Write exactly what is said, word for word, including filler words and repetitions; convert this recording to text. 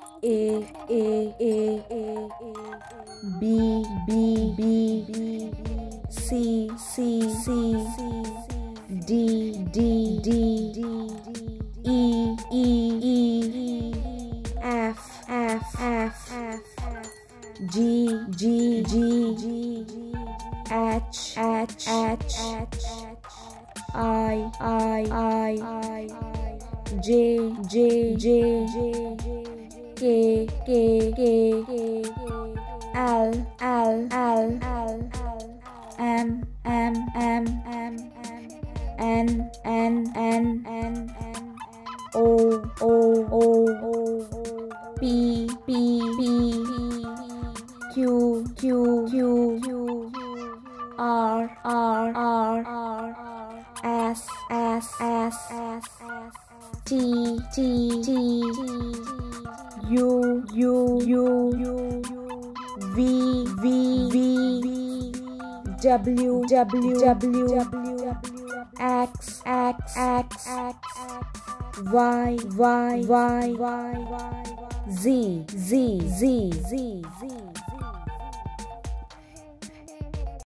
A A A A B B B C C C D D D E E E F F F G G G H H H I I I J J J K K K L L L M M M N N N O O O P P P Q Q Q R R R S S S T T T U U U V V V W W W X X X Y Y Y Z Z Z Z